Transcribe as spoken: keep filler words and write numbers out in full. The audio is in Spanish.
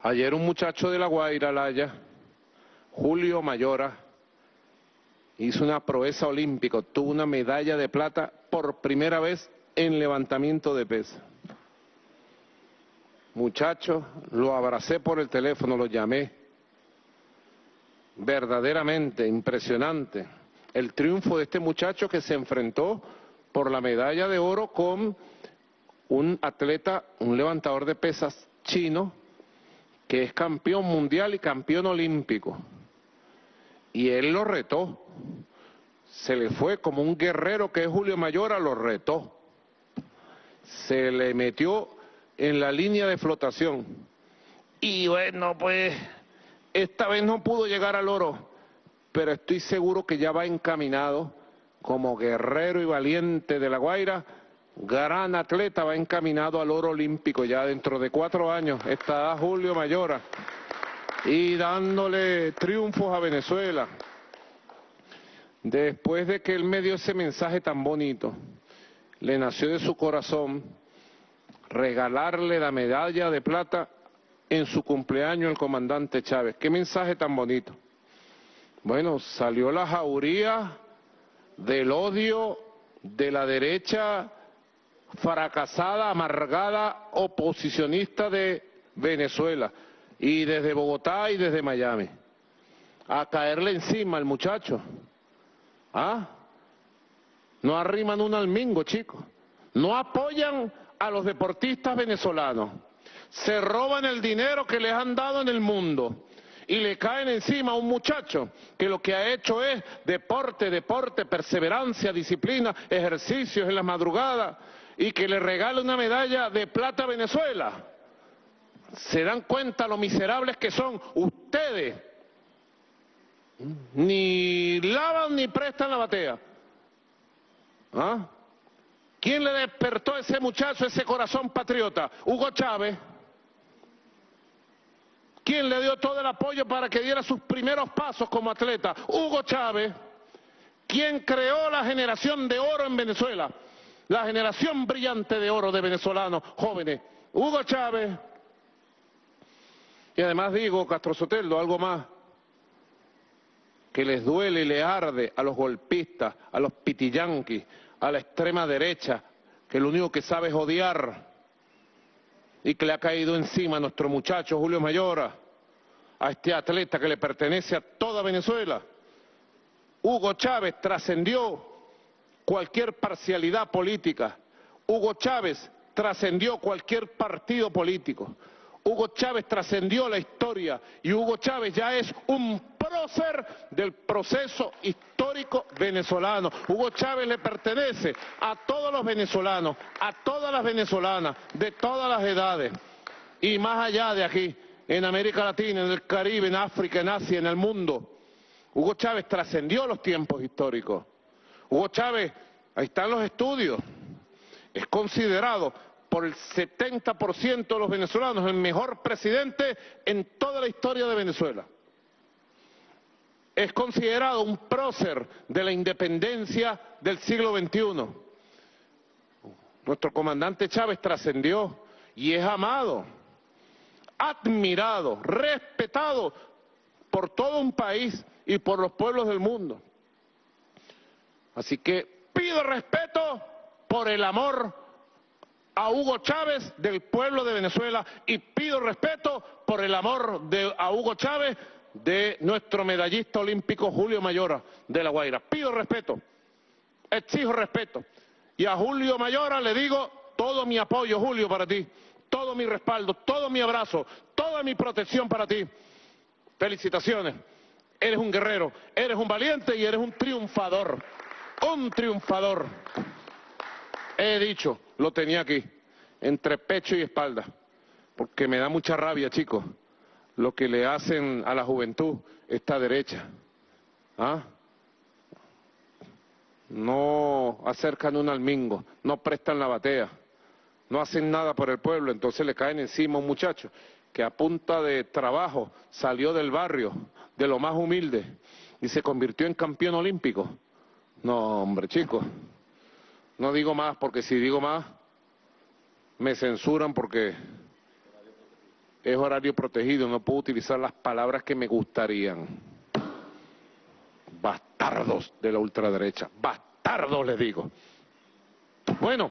Ayer un muchacho de La Guaira, Laya, Julio Mayora, hizo una proeza olímpica, obtuvo una medalla de plata por primera vez en levantamiento de pesas. Muchacho, lo abracé por el teléfono, lo llamé. Verdaderamente impresionante el triunfo de este muchacho que se enfrentó por la medalla de oro con un atleta, un levantador de pesas chino, que es campeón mundial y campeón olímpico. Y él lo retó. Se le fue como un guerrero que es Julio Mayora, lo retó. Se le metió en la línea de flotación. Y bueno, pues esta vez no pudo llegar al oro, pero estoy seguro que ya va encaminado como guerrero y valiente de La Guaira. Gran atleta, va encaminado al oro olímpico ya dentro de cuatro años. Está Julio Mayora y dándole triunfos a Venezuela. Después de que él me dio ese mensaje tan bonito, le nació de su corazón regalarle la medalla de plata en su cumpleaños al comandante Chávez. Qué mensaje tan bonito. Bueno, salió la jauría del odio de la derecha fracasada, amargada, oposicionista de Venezuela, y desde Bogotá y desde Miami, a caerle encima al muchacho. ¿Ah? No arriman un almingo, chicos. No apoyan a los deportistas venezolanos. Se roban el dinero que les han dado en el mundo y le caen encima a un muchacho que lo que ha hecho es deporte, deporte, perseverancia, disciplina, ejercicios en la madrugada, y que le regala una medalla de plata a Venezuela. ¿Se dan cuenta lo miserables que son ustedes? Ni lavan ni prestan la batea. ¿Ah? ¿Quién le despertó a ese muchacho ese corazón patriota? Hugo Chávez. ¿Quién le dio todo el apoyo para que diera sus primeros pasos como atleta? Hugo Chávez. ¿Quién creó la generación de oro en Venezuela? La generación brillante de oro de venezolanos jóvenes. Hugo Chávez. Y además digo, Castro Sotelo, algo más, que les duele y le arde a los golpistas, a los pitiyanquis, a la extrema derecha, que lo único que sabe es odiar, y que le ha caído encima a nuestro muchacho Julio Mayora, a este atleta que le pertenece a toda Venezuela. Hugo Chávez trascendió cualquier parcialidad política. Hugo Chávez trascendió cualquier partido político. Hugo Chávez trascendió la historia y Hugo Chávez ya es un prócer del proceso histórico venezolano. Hugo Chávez le pertenece a todos los venezolanos, a todas las venezolanas, de todas las edades, y más allá de aquí, en América Latina, en el Caribe, en África, en Asia, en el mundo. Hugo Chávez trascendió los tiempos históricos. Hugo Chávez, ahí están los estudios, es considerado por el setenta por ciento de los venezolanos el mejor presidente en toda la historia de Venezuela. Es considerado un prócer de la independencia del siglo veintiuno. Nuestro comandante Chávez trascendió y es amado, admirado, respetado por todo un país y por los pueblos del mundo. Así que pido respeto por el amor a Hugo Chávez del pueblo de Venezuela y pido respeto por el amor de, a Hugo Chávez de nuestro medallista olímpico Julio Mayora de La Guaira. Pido respeto, exijo respeto. Y a Julio Mayora le digo todo mi apoyo, Julio, para ti, todo mi respaldo, todo mi abrazo, toda mi protección para ti. Felicitaciones, eres un guerrero, eres un valiente y eres un triunfador, un triunfador. He dicho, lo tenía aquí, entre pecho y espalda, porque me da mucha rabia, chicos, lo que le hacen a la juventud esta derecha. ¿Ah? No acercan un almingo, no prestan la batea, no hacen nada por el pueblo, entonces le caen encima a un muchacho que a punta de trabajo salió del barrio, de lo más humilde, y se convirtió en campeón olímpico. No, hombre, chicos. No digo más, porque si digo más, me censuran porque es horario protegido, no puedo utilizar las palabras que me gustarían. Bastardos de la ultraderecha, bastardos les digo. Bueno.